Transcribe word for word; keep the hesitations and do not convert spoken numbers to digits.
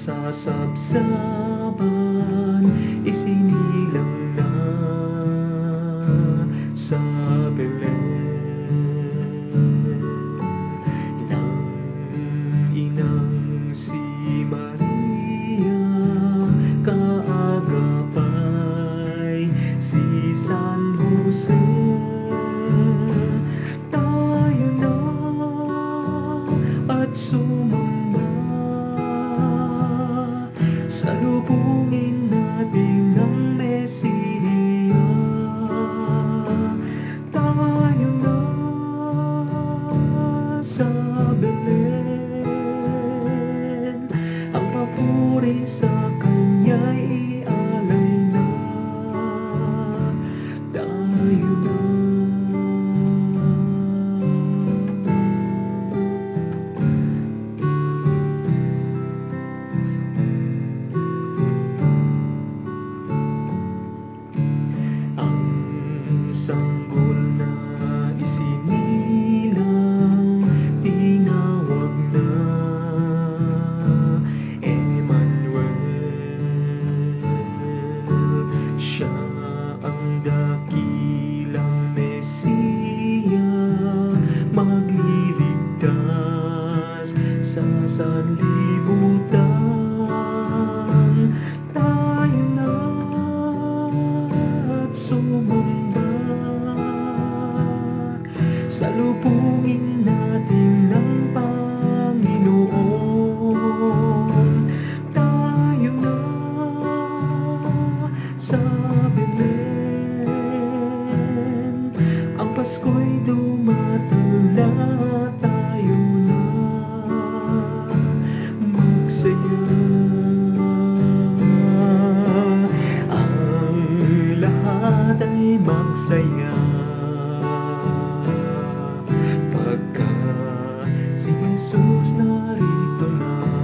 sa sabsaban, isinilang na sa Belen ng inang si Maria. Kaagapay si San Jose. Tayo na at sumamba, salubungin natin ang Mesiya. Tayo na sa Belen, ang papuri sa Kanya'y ialay na. Tayo na. Sanggol na isinilang, tinawag na Emmanuel. Siya ang dakilang Mesiya, magliligtas sa sanlibutan. Tayo na at sumamba, salubungin natin ang Panginoon. Tayo na sa Belen, ang Pasko'y dumatala. Tayo na magsaya, ang lahat ay magsaya. Si Jesus narito na.